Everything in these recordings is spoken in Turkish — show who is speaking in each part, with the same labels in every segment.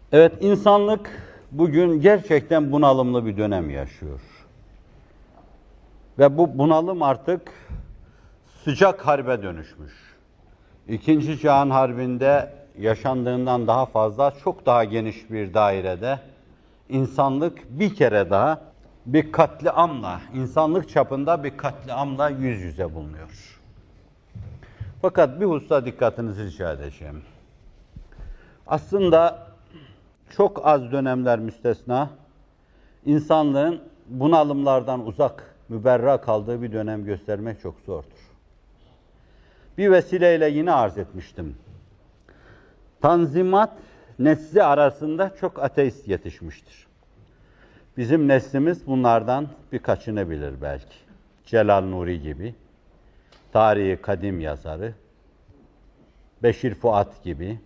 Speaker 1: Evet, insanlık bugün gerçekten bunalımlı bir dönem yaşıyor. Ve bu bunalım artık sıcak harbe dönüşmüş. İkinci Cihan Harbi'nde yaşandığından daha fazla, çok daha geniş bir dairede insanlık bir kere daha bir katliamla, insanlık çapında bir katliamla yüz yüze bulunuyor. Fakat bir hususa dikkatinizi rica edeceğim. Aslında çok az dönemler müstesna, insanlığın bunalımlardan uzak, müberra kaldığı bir dönem göstermek çok zordur. Bir vesileyle yine arz etmiştim. Tanzimat nesli arasında çok ateist yetişmiştir. Bizim neslimiz bunlardan birkaçını bilir belki. Celal Nuri gibi, tarihi kadim yazarı, Beşir Fuat gibi,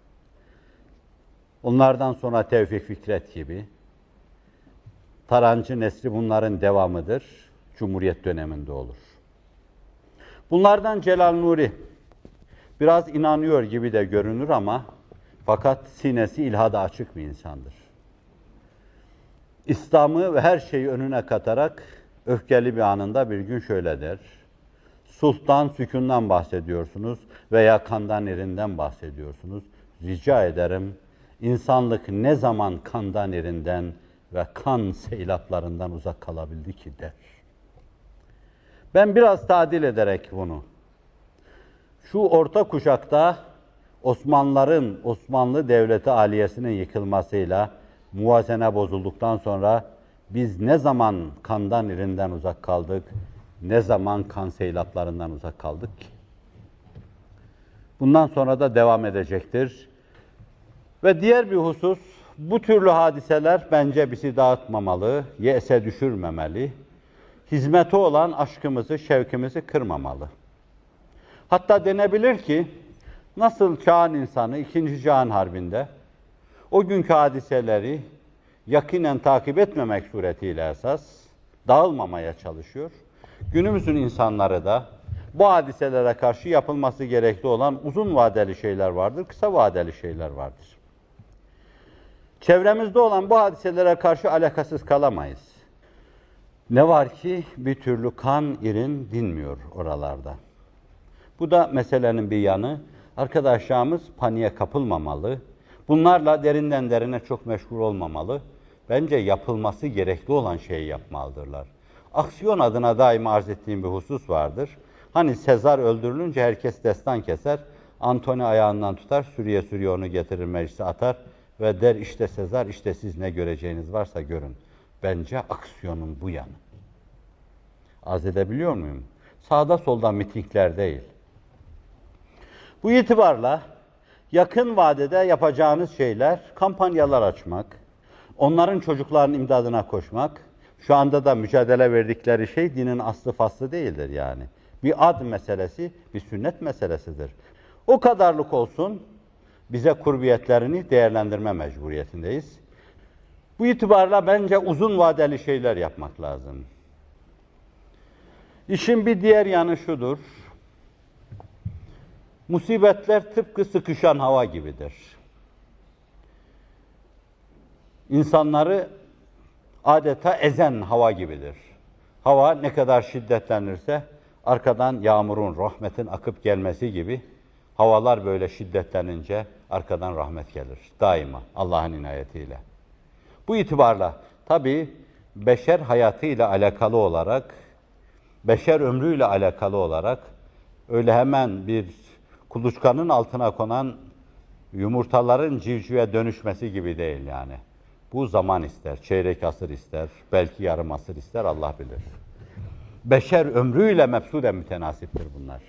Speaker 1: onlardan sonra Tevfik Fikret gibi. Tarancı nesli bunların devamıdır. Cumhuriyet döneminde olur. Bunlardan Celal Nuri biraz inanıyor gibi de görünür ama fakat sinesi ilhada açık bir insandır. İslam'ı ve her şeyi önüne katarak öfkeli bir anında bir gün şöyle der. Sulhtan, sükundan bahsediyorsunuz veya kandan irinden bahsediyorsunuz. Rica ederim, insanlık ne zaman kandan irinden ve kan seylaplarından uzak kalabildi ki der. Ben biraz tadil ederek bunu, şu orta kuşakta Osmanlı Devleti Aliyesi'nin yıkılmasıyla muvazene bozulduktan sonra biz ne zaman kandan irinden uzak kaldık, ne zaman kan seylaplarından uzak kaldık ki? Bundan sonra da devam edecektir. Ve diğer bir husus, bu türlü hadiseler bence bizi dağıtmamalı, yese düşürmemeli, hizmete olan aşkımızı, şevkimizi kırmamalı. Hatta denebilir ki, nasıl çağın insanı 2. Cihan Harbi'nde o günkü hadiseleri yakinen takip etmemek suretiyle esas dağılmamaya çalışıyor. Günümüzün insanları da bu hadiselere karşı yapılması gerekli olan uzun vadeli şeyler vardır, kısa vadeli şeyler vardır. Çevremizde olan bu hadiselere karşı alakasız kalamayız. Ne var ki bir türlü kan irin dinmiyor oralarda. Bu da meselenin bir yanı. Arkadaşlarımız paniğe kapılmamalı. Bunlarla derinden derine çok meşgul olmamalı. Bence yapılması gerekli olan şeyi yapmalıdırlar. Aksiyon adına daima arz ettiğim bir husus vardır. Hani Sezar öldürülünce herkes destan keser. Antony ayağından tutar, sürüye onu getirir meclise atar ve der işte Sezar, işte siz ne göreceğiniz varsa görün. Bence aksiyonun bu yanı. Arz edebiliyor muyum? Sağda solda mitingler değil. Bu itibarla yakın vadede yapacağınız şeyler, kampanyalar açmak, onların çocuklarının imdadına koşmak, şu anda da mücadele verdikleri şey dinin aslı faslı değildir yani. Bir ad meselesi, bir sünnet meselesidir. O kadarlık olsun, bize kurbiyetlerini değerlendirme mecburiyetindeyiz. Bu itibarla bence uzun vadeli şeyler yapmak lazım. İşin bir diğer yanı şudur. Musibetler tıpkı sıkışan hava gibidir. İnsanları adeta ezen hava gibidir. Hava ne kadar şiddetlenirse arkadan yağmurun, rahmetin akıp gelmesi gibi havalar böyle şiddetlenince arkadan rahmet gelir. Daima Allah'ın inayetiyle. Bu itibarla tabii beşer hayatıyla alakalı olarak, beşer ömrüyle alakalı olarak öyle hemen bir kuluçkanın altına konan yumurtaların civcive dönüşmesi gibi değil yani. Bu zaman ister, çeyrek asır ister, belki yarım asır ister, Allah bilir. Beşer ömrüyle mefsuden mütenasiptir bunlar.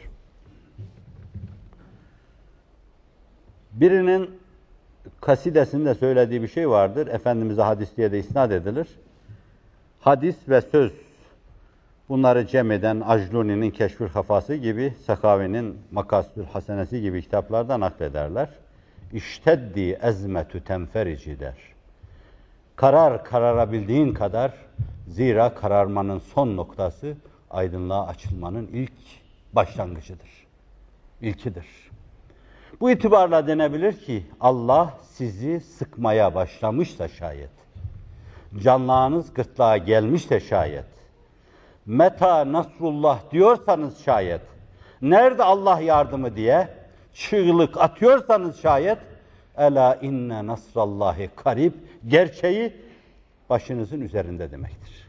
Speaker 1: Birinin kasidesinde söylediği bir şey vardır. Efendimiz'e hadis diye de isnat edilir. Hadis ve söz, bunları cem eden Acluni'nin Keşfül Hafası gibi, Sakavi'nin Makasüdül Hasenesi gibi kitaplarda naklederler. İşteddi ezmetü tenferici der. Kararabildiğin kadar, zira kararmanın son noktası aydınlığa açılmanın ilk başlangıcıdır. İlkidir. Bu itibarla denebilir ki Allah sizi sıkmaya başlamışsa şayet, canlağınız gırtlağa gelmişse şayet, meta nasrullah diyorsanız şayet, nerede Allah yardımı diye çığlık atıyorsanız şayet, ela inne nasrallahi karib, gerçeği başınızın üzerinde demektir.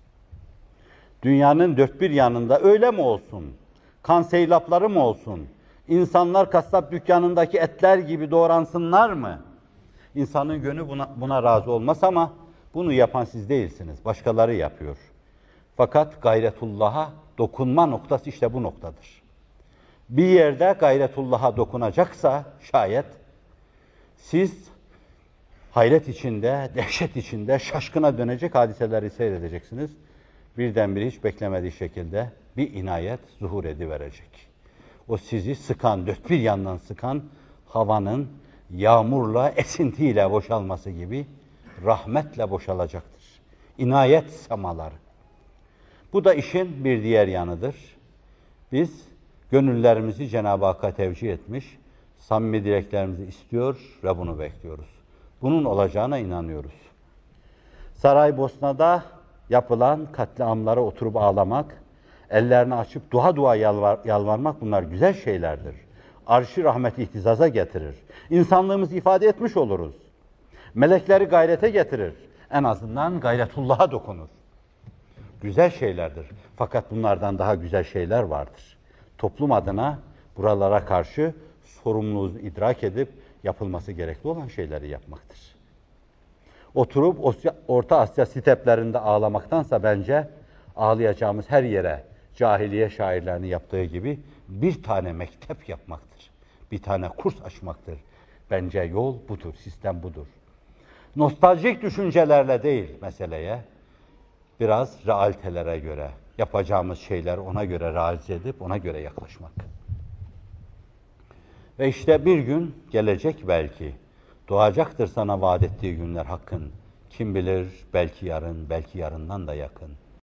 Speaker 1: Dünyanın dört bir yanında öyle mi olsun? Kan seylapları mı olsun? İnsanlar kasap dükkanındaki etler gibi doğransınlar mı? İnsanın gönlü buna razı olmaz ama bunu yapan siz değilsiniz. Başkaları yapıyor. Fakat gayretullah'a dokunma noktası işte bu noktadır. Bir yerde gayretullah'a dokunacaksa şayet siz hayret içinde, dehşet içinde şaşkına dönecek hadiseleri seyredeceksiniz. Birdenbire hiç beklemediği şekilde bir inayet zuhur ediverecek. O sizi sıkan, dört bir yandan sıkan havanın yağmurla, esintiyle boşalması gibi rahmetle boşalacaktır. İnayet semaları. Bu da işin bir diğer yanıdır. Biz gönüllerimizi Cenab-ı Hakk'a tevcih etmiş, samimi dileklerimizi istiyor ve bunu bekliyoruz. Bunun olacağına inanıyoruz. Saraybosna'da yapılan katliamlara oturup ağlamak, ellerini açıp dua yalvarmak bunlar güzel şeylerdir. Arş-ı rahmet ihtizaza getirir. İnsanlığımızı ifade etmiş oluruz. Melekleri gayrete getirir. En azından gayretullah'a dokunur. Güzel şeylerdir. Fakat bunlardan daha güzel şeyler vardır. Toplum adına buralara karşı sorumluluğu idrak edip yapılması gerekli olan şeyleri yapmaktır. Oturup Orta Asya steplerinde ağlamaktansa bence ağlayacağımız her yere cahiliye şairlerinin yaptığı gibi bir tane mektep yapmaktır. Bir tane kurs açmaktır. Bence yol budur, sistem budur. Nostaljik düşüncelerle değil meseleye, biraz realitelere göre, yapacağımız şeyler ona göre realize edip ona göre yaklaşmak. Ve işte bir gün gelecek belki, doğacaktır sana vaat ettiği günler Hakk'ın. Kim bilir belki yarın, belki yarından da yakın.